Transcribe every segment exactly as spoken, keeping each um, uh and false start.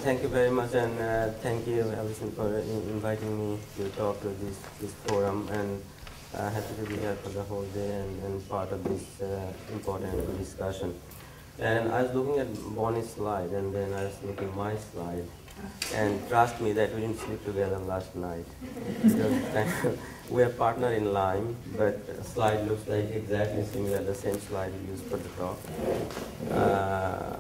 thank you very much, and uh, thank you, Alison, for uh, inviting me to talk to this, this forum, and uh, happy to be here for the whole day and, and part of this uh, important discussion. And I was looking at Bonnie's slide, and then I was looking at my slide, and trust me that we didn't sleep together last night. We are partner in Lyme, but slide looks like exactly similar, the same slide we used for the talk. Uh,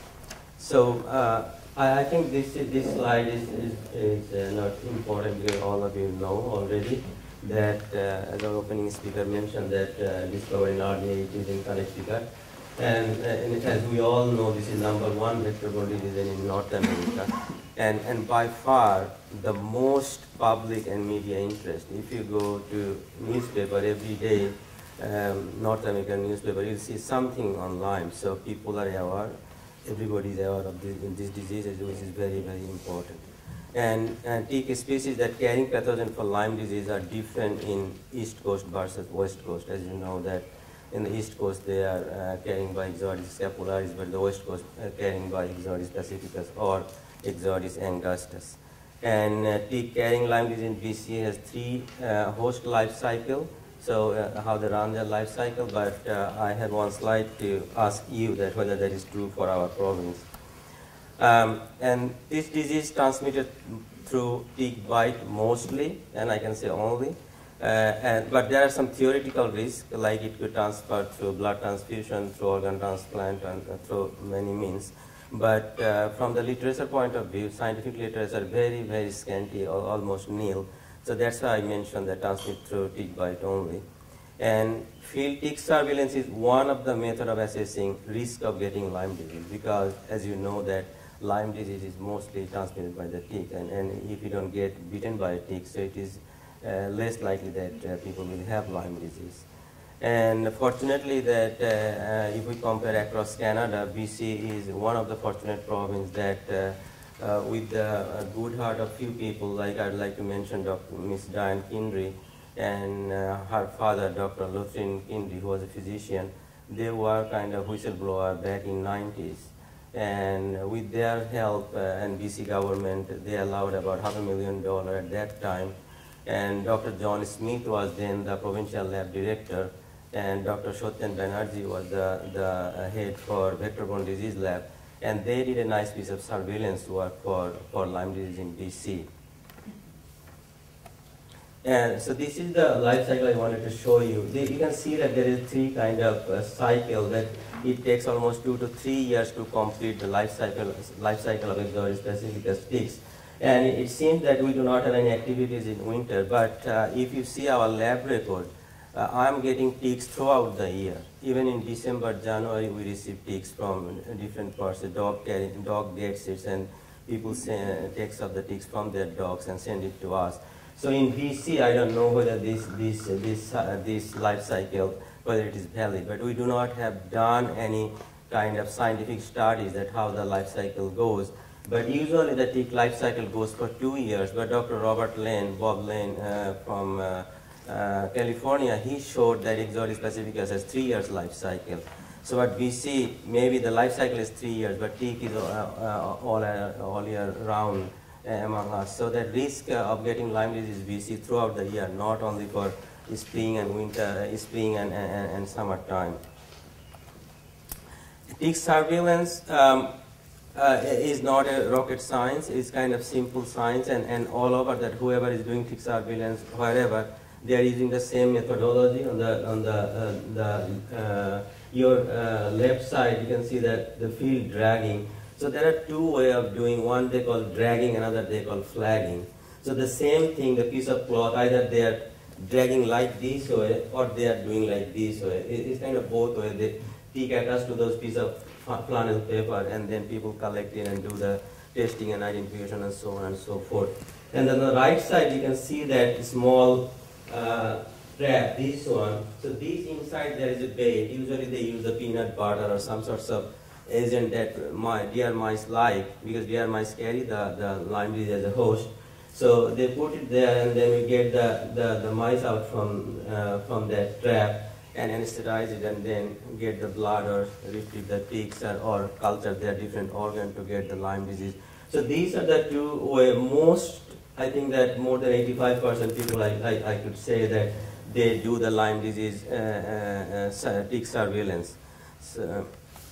so uh, I, I think this this slide is is, is uh, not important because all of you know already that uh, as our opening speaker mentioned that uh, discovered in early eighties in Connecticut. And, uh, and as we all know, this is number one vector-borne disease in North America. And, and by far, the most public and media interest. If you go to newspaper every day, um, North American newspaper, you'll see something on Lyme. So people are aware, everybody is aware of this, this disease, which is very, very important. And, and tick species that carrying pathogen for Lyme disease are different in East Coast versus West Coast. As you know that in the East Coast, they are uh, carrying by Ixodes scapularis, but the West Coast are carrying by Ixodes pacificus or Ixodes angustus. And uh, tick carrying Lyme disease in B C has three uh, host life cycle, so uh, how they run their life cycle, but uh, I have one slide to ask you that whether that is true for our province. Um, and this disease transmitted through tick bite mostly, and I can say only. Uh, and, but there are some theoretical risks, like it could transfer through blood transfusion, through organ transplant, and uh, through many means. But uh, from the literature point of view, scientific literature are very, very scanty, or almost nil. So that's why I mentioned that transmit through tick bite only. And field tick surveillance is one of the methods of assessing risk of getting Lyme disease, because as you know that Lyme disease is mostly transmitted by the tick, and, and if you don't get bitten by a tick, so it is Uh, less likely that uh, people will have Lyme disease. And fortunately that uh, uh, if we compare across Canada, B C is one of the fortunate provinces that uh, uh, with the uh, good heart of few people, like I'd like to mention Doctor Miss Diane Kindry and uh, her father, Doctor Lothryn Kindry, who was a physician. They were kind of whistleblower back in nineties. And with their help uh, and B C government, they allowed about half a million dollars at that time. And Doctor John Smith was then the provincial lab director, and Doctor Shotyan Banerjee was the, the head for vector-borne disease lab, and they did a nice piece of surveillance work for, for Lyme disease in B C. And so this is the life cycle I wanted to show you. You can see that there is three kind of uh, cycle that it takes almost two to three years to complete the life cycle, life cycle of Ixodes pacificus ticks. And it seems that we do not have any activities in winter, but uh, if you see our lab record, uh, I'm getting ticks throughout the year. Even in December, January, we receive ticks from different parts. The dog, carry, dog gets it, and people send takes of the ticks from their dogs and send it to us. So in B C, I don't know whether this, this, uh, this, uh, this life cycle, whether it is valid, but we do not have done any kind of scientific studies that how the life cycle goes. But usually the tick life cycle goes for two years, but Doctor Robert Lane, Bob Lane uh, from uh, uh, California, he showed that Ixodes pacificus has three years life cycle. So at B C, maybe the life cycle is three years, but tick is uh, uh, all, uh, all year round uh, among us. So the risk uh, of getting Lyme disease is B C throughout the year, not only for spring and winter, uh, spring and, and, and summertime. Tick surveillance, um, Uh, is not a rocket science. It's kind of simple science, and, and all over that whoever is doing tick surveillance, wherever, they are using the same methodology. On the on the uh, the uh, your uh, left side, you can see that the field dragging. So there are two ways of doing. One they call dragging, another they call flagging. So the same thing, the piece of cloth, either they are dragging like this way or they are doing like this way. It, it's kind of both ways. They tick attached to those pieces of flannel paper, and then people collect it and do the testing and identification and so on and so forth. And on the right side, you can see that small uh, trap, this one. So this inside there is a bait. Usually they use the peanut butter or some sorts of agent that my deer mice like, because deer mice carry the, the Lyme disease as a host. So they put it there, and then we get the, the, the mice out from, uh, from that trap and anesthetize it, and then get the blood or retrieve the ticks or, or culture their different organ to get the Lyme disease. So these are the two where most, I think that more than eighty-five percent people, I, I, I could say that they do the Lyme disease uh, uh, uh, tick surveillance. So,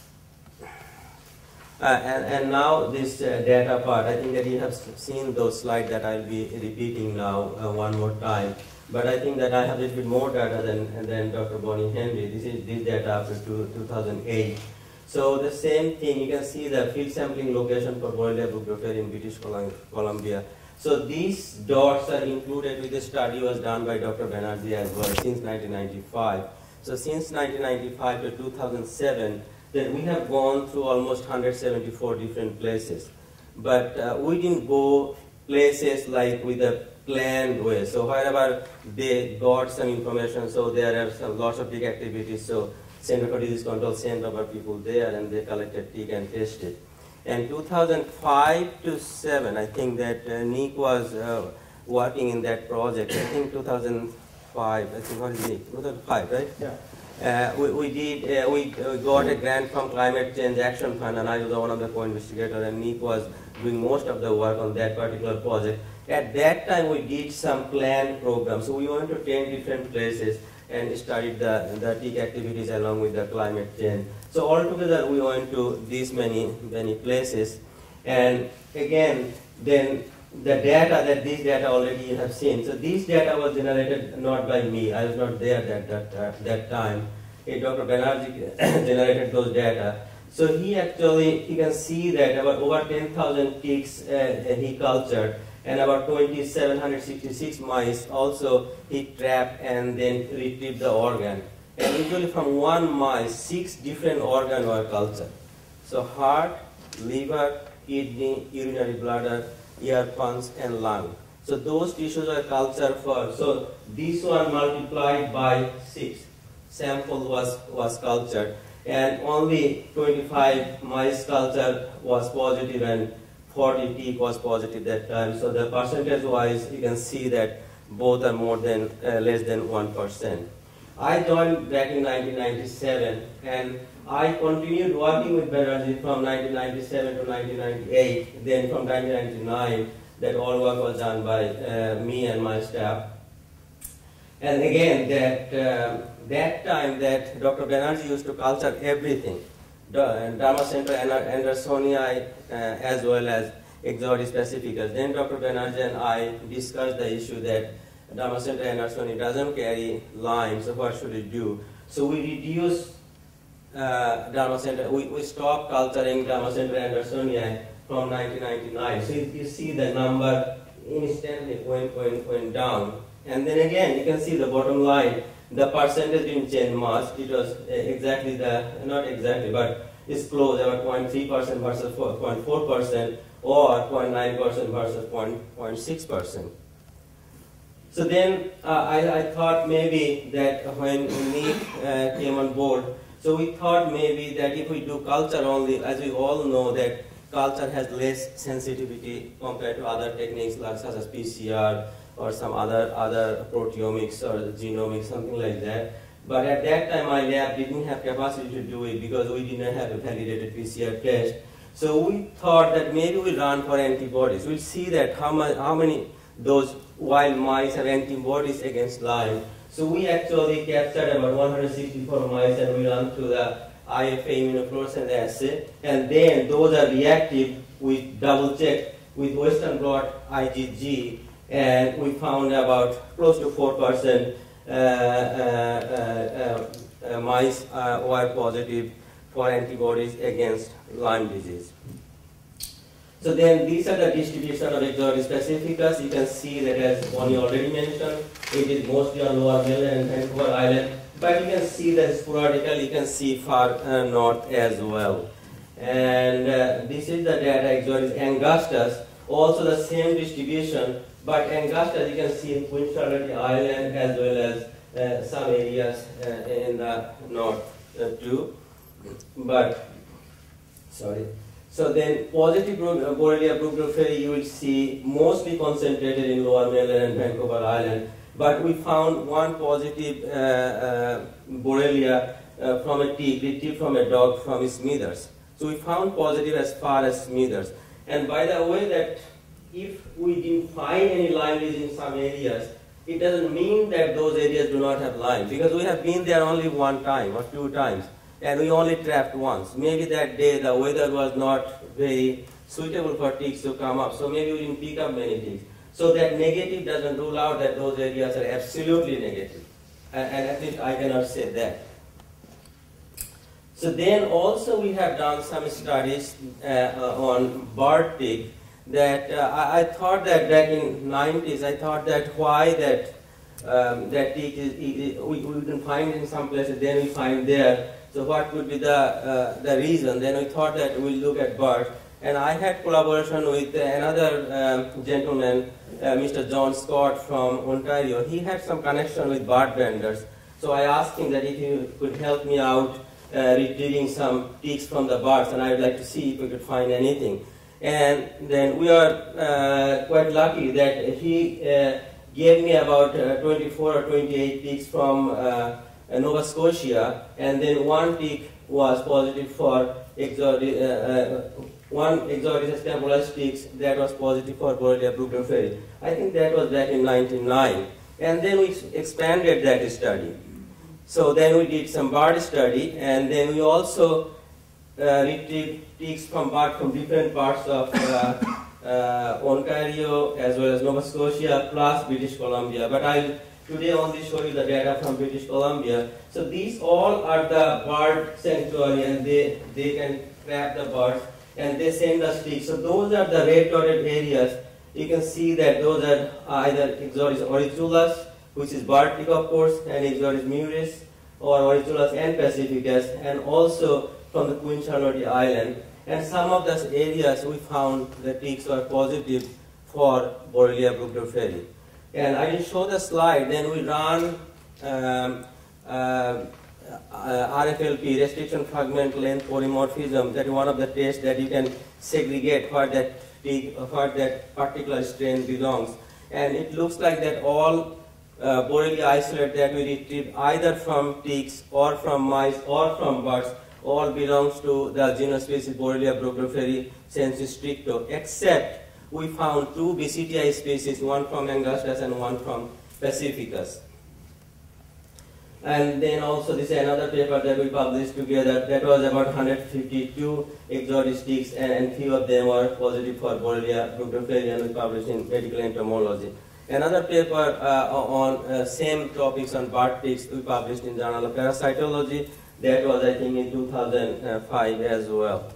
uh, and, and now this uh, data part, I think that you have seen those slides that I'll be repeating now uh, one more time. But I think that I have a little bit more data than, than Doctor Bonnie Henry. This is this data after two, two thousand eight. So the same thing, you can see the field sampling location for Borrelia burgdorferi in British Columbia. So these dots are included with the study was done by Doctor Banerjee as well since nineteen ninety-five. So since nineteen ninety-five to two thousand seven, then we have gone through almost one hundred seventy-four different places. But uh, we didn't go places like with a planned way. So wherever they got some information, so there are some lots of tick activities. So Center for Disease Control sent our people there and they collected tick and tested. And two thousand five to seven, I think that uh, Nick was uh, working in that project. I think two thousand five, I think what is Nick? two thousand five, right? Yeah. Uh, we, we did, uh, we uh, got a grant from Climate Change Action Fund, and I was one of the co-investigators, and Nick was doing most of the work on that particular project. At that time, we did some planned programs. So we went to ten different places and studied the, the tick activities along with the climate change. So altogether, we went to these many, many places. And again, then the data, that these data already you have seen. So these data was generated not by me. I was not there at that, that, that time. Hey, Doctor Banerjee generated those data. So he actually, you can see that about over ten thousand ticks uh, he cultured, and about two thousand seven hundred sixty-six mice also he trapped and then retrieved the organ. And usually from one mice, six different organs were cultured. So heart, liver, kidney, urinary bladder, ear, punch, and lung. So those tissues are cultured for, so this one multiplied by six. Sample was, was cultured. And only twenty-five mice culture was positive and forty tick was positive that time. So the percentage wise, you can see that both are more than, uh, less than one percent. I joined back in nineteen ninety-seven, and I continued working with Banerjee from nineteen ninety-seven to nineteen ninety-eight. Then from nineteen ninety-nine, that all work was done by uh, me and my staff. And again, that uh, that time that Doctor Banerjee used to culture everything, Dermacentra andersonii uh, as well as Ixodes pacificus. Then Doctor Banerjee and I discussed the issue that Dermacentra andersonii doesn't carry Lyme, so what should we do? So we reduced uh, Dermacentra, we, we stopped culturing Dermacentra andersonii from nineteen ninety-nine. So you see the number instantly went, went, went down. And then again, you can see the bottom line, the percentage didn't change much. It was exactly the, not exactly, but it's close, about zero point three percent versus zero point four percent or zero point nine percent versus zero point six percent. So then uh, I, I thought maybe that when Nick uh, came on board, so we thought maybe that if we do culture only, as we all know that culture has less sensitivity compared to other techniques like such as P C R, or some other, other proteomics or genomics, something like that. But at that time, my lab didn't have capacity to do it because we didn't have a validated P C R test. So we thought that maybe we'll run for antibodies. We'll see that how, much, how many those wild mice have antibodies against Lyme. So we actually captured about one hundred sixty-four mice and we ran through the I F A immunofluorescence assay. And then those are reactive. We double checked with Western blot I G G. And we found about close to four percent uh, uh, uh, uh, mice uh, were positive for antibodies against Lyme disease. So then these are the distribution of Ixodes pacificus. You can see that, as Bonnie already mentioned, it is mostly on Lower Mainland and Vancouver Island. But you can see that sporadically, you can see far uh, north as well. And uh, this is the data Ixodes angustus, also the same distribution. But Angustus, you can see in Queen Charlotte Island as well as uh, some areas uh, in the north uh, too. But, sorry. So then positive Borrelia burgdorferi you will see mostly concentrated in Lower Mainland and Vancouver Island. But we found one positive uh, uh, Borrelia uh, from a tick, retrieved from a dog from Smithers. So we found positive as far as Smithers. And by the way, that if we didn't find any Lyme disease in some areas, it doesn't mean that those areas do not have Lyme, because we have been there only one time or two times, and we only trapped once. Maybe that day the weather was not very suitable for ticks to come up, so maybe we didn't pick up many ticks. So that negative doesn't rule out that those areas are absolutely negative, and, and at least I cannot say that. So then also we have done some studies uh, on bird tick. That uh, I, I thought that back in nineties, I thought that why that um, that tick is, is we, we can find in some places, then we find there. So what could be the uh, the reason? Then we thought that we'll look at birds, and I had collaboration with another um, gentleman, uh, Mister John Scott from Ontario. He had some connection with bird banders, so I asked him that if he could help me out uh, retrieving some ticks from the birds, and I would like to see if we could find anything. And then we are uh, quite lucky that he uh, gave me about uh, twenty-four or twenty-eight ticks from uh, Nova Scotia, and then one tick was positive for exotic, uh, uh, one exotic stambolized ticks that was positive for Borrelia burgdorferi. I think that was back in nineteen ninety-nine. And then we expanded that study. So then we did some bird study, and then we also uh, retrieved ticks from birds from different parts of uh, uh, Ontario as well as Nova Scotia plus British Columbia. But I'll today only show you the data from British Columbia. So these all are the bird sanctuary, and they, they can trap the birds and they send us ticks. So those are the red dotted areas. You can see that those are either Ixodes auriculatus, which is bird tick of course, and Ixodes murus, or Auriculatus and pacificus, and also from the Queen Charlotte Island. And some of those areas we found the ticks were positive for Borrelia burgdorferi. And I will show the slide. Then we run um, uh, uh, R F L P, restriction fragment length polymorphism. That is one of the tests that you can segregate where that tick, where that particular strain belongs. And it looks like that all uh, Borrelia isolate that we retrieve either from ticks or from mice or from birds all belongs to the genus species Borrelia burgdorferi sensu stricto, except we found two B C T I species, one from Angustus and one from Pacificus. And then also this is another paper that we published together that was about one hundred fifty-two exotic ticks, and, and few of them were positive for Borrelia burgdorferi, and we published in Medical Entomology. Another paper uh, on uh, same topics on bird ticks we published in Journal of Parasitology. That was I think in two thousand five as well.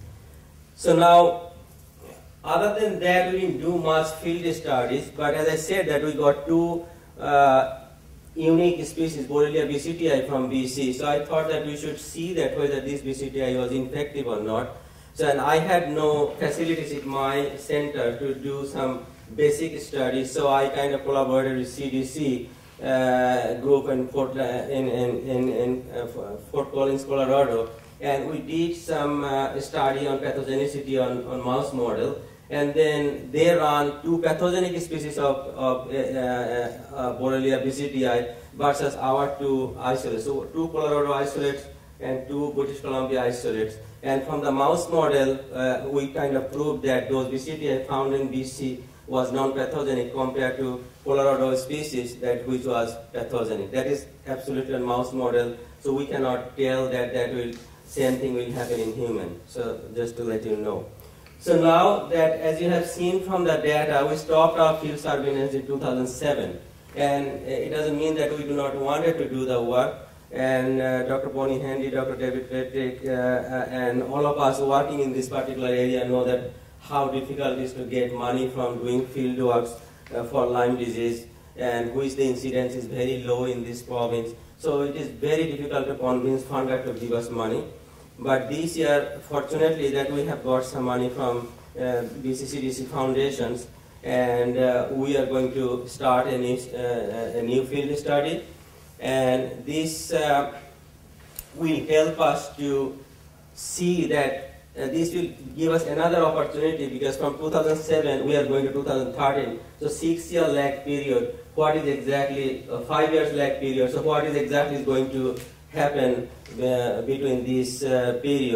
So now, other than that, we didn't do much field studies, but as I said that we got two uh, unique species, Borrelia B C T I from B C. So I thought that we should see that whether this B C T I was infective or not. So and I had no facilities in my center to do some basic studies, so I kind of collaborated with C D C uh, group in Fort, uh, in, in, in, in uh, Fort Collins, Colorado, and we did some uh, study on pathogenicity on, on mouse model. And then they run two pathogenic species of, of uh, uh, uh, Borrelia B C T I versus our two isolates. So two Colorado isolates and two British Columbia isolates. And from the mouse model, uh, we kind of proved that those B C T I found in B C was non-pathogenic compared to Colorado species that which was pathogenic. That is absolutely a mouse model, so we cannot tell that that will same thing will happen in human. So just to let you know. So now that, as you have seen from the data, we stopped our field surveillance in two thousand seven. And it doesn't mean that we do not want to do the work. And uh, Doctor Bonnie Handy, Doctor David Patrick, uh, uh, and all of us working in this particular area know that how difficult it is to get money from doing field works uh, for Lyme disease, and which the incidence is very low in this province. So it is very difficult to convince funder to give us money. But this year, fortunately, that we have got some money from uh, B C C D C foundations, and uh, we are going to start a new, uh, a new field study. And this uh, will help us to see that uh, this will give us another opportunity, because from two thousand seven we are going to two thousand thirteen, so six year lag period. What is exactly uh, five years lag period? So what is exactly is going to happen uh, between this uh, period?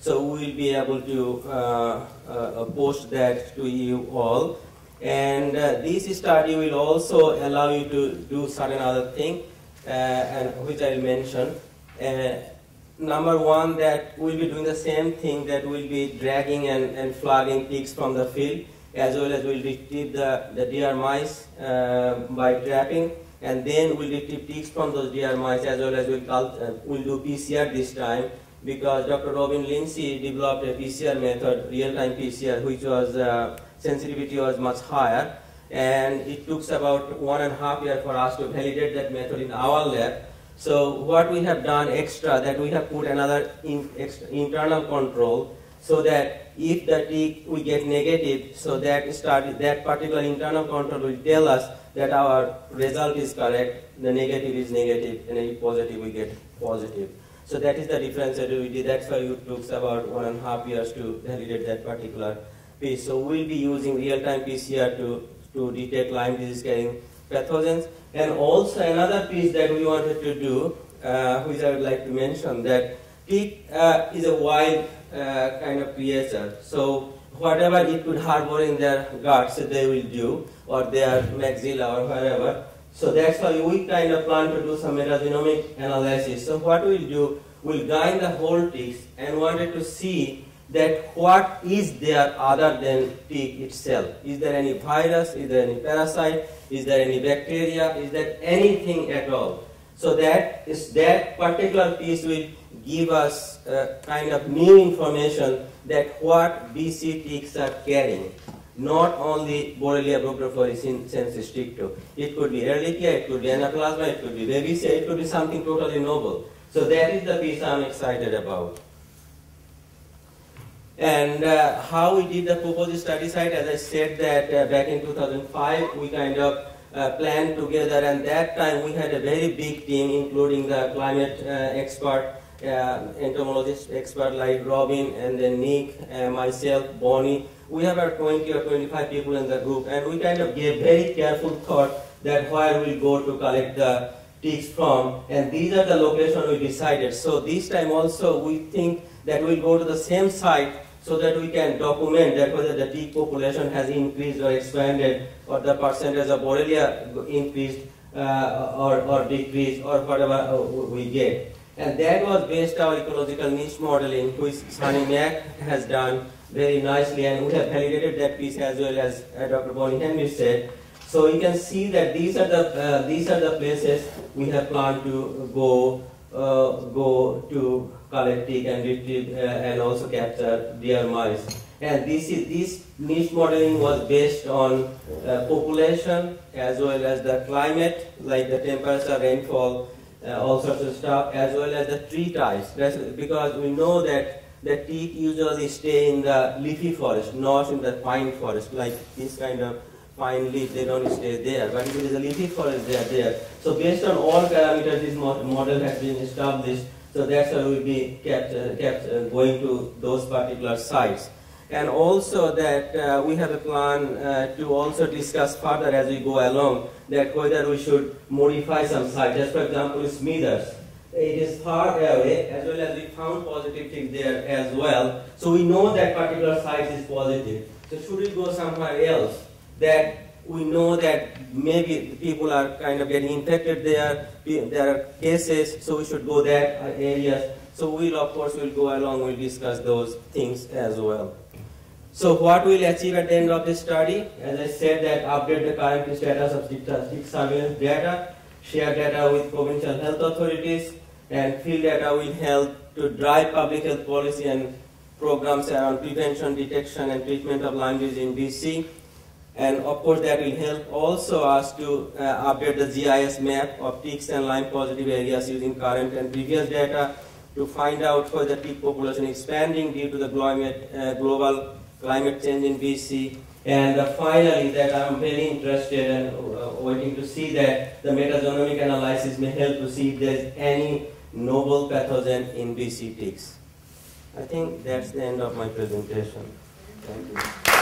So we will be able to uh, uh, post that to you all. And uh, this study will also allow you to do certain other thing, uh, and which I will mention. Uh, number one, that we'll be doing the same thing, that we'll be dragging and, and flagging ticks from the field, as well as we'll retrieve the, the deer mice uh, by trapping, and then we'll retrieve ticks from those deer mice, as well as we'll, uh, we'll do P C R this time, because Doctor Robin Lindsay developed a P C R method, real-time P C R, which was uh, sensitivity was much higher, and it took about one and a half years for us to validate that method in our lab. So what we have done extra, that we have put another in, extra, internal control, so that if the tick we get negative, so that start, that particular internal control will tell us that our result is correct, the negative is negative, and if positive we get positive. So that is the difference that we did. That's why it took about one and a half years to validate that particular piece. So we'll be using real-time P C R to, to detect Lyme disease carrying pathogens. And also another piece that we wanted to do, uh, which I would like to mention, that tick uh, is a wild uh, kind of creature. So whatever it could harbor in their guts, they will do, or their maxilla or wherever. So that's why we kind of plan to do some metagenomic analysis. So what we'll do, we'll grind the whole ticks and wanted to see that what is there other than tick itself. Is there any virus? Is there any parasite? Is there any bacteria? Is there anything at all? So that is that particular piece will give us uh, kind of new information that what B C ticks are carrying. Not only Borrelia burgdorferi sensu stricto. It could be Ehrlichia, it could be Anaplasma, it could be Babesia, it could be something totally novel. So that is the piece I'm excited about. And uh, how we did the proposed study site, as I said that uh, back in two thousand five, we kind of uh, planned together, and that time we had a very big team, including the climate uh, expert, uh, entomologist expert like Robin, and then Nick, uh, myself, Bonnie. We have about twenty or twenty-five people in the group, and we kind of gave very careful thought that where we'll go to collect the ticks from, and these are the locations we decided. So this time also we think that we'll go to the same site so that we can document that whether the tick population has increased or expanded, or the percentage of Borrelia increased uh, or, or decreased, or whatever we get. And that was based on ecological niche modeling, which Sunny Mac has done very nicely, and we have validated that piece as well as uh, Doctor Bonnie Henry said. So you can see that these are the uh, these are the places we have planned to go uh, go to collect tick and retrieve uh, and also capture deer mice. And this is this niche modeling was based on uh, population as well as the climate, like the temperature, rainfall, uh, all sorts of stuff, as well as the tree types. That's because we know that the tick usually stay in the leafy forest, not in the pine forest, like this kind of pine leaf, they don't stay there. But if it is a leafy forest, they are there. So based on all parameters, this model has been established. So that's why we'll be kept, uh, kept uh, going to those particular sites. And also that uh, we have a plan uh, to also discuss further as we go along, that whether we should modify some sites. Just for example, Smithers. It is far away, as well as we found positive things there as well. So we know that particular site is positive. So should we go somewhere else that we know that maybe people are kind of getting infected there, there are cases, so we should go that areas. So we'll, of course, we'll go along, we'll discuss those things as well. So what we'll achieve at the end of this study, as I said, that update the current status of tick surveillance data, share data with provincial health authorities, and field data will help to drive public health policy and programs around prevention, detection, and treatment of Lyme disease in B C. And of course, that will help also us to uh, update the G I S map of ticks and Lyme positive areas using current and previous data to find out whether tick population is expanding due to the climate, uh, global climate change in B C. And uh, finally, that I'm very interested and uh, waiting to see that the metagenomic analysis may help to see if there's any novel pathogen in B C ticks. I think that's the end of my presentation. Thank you.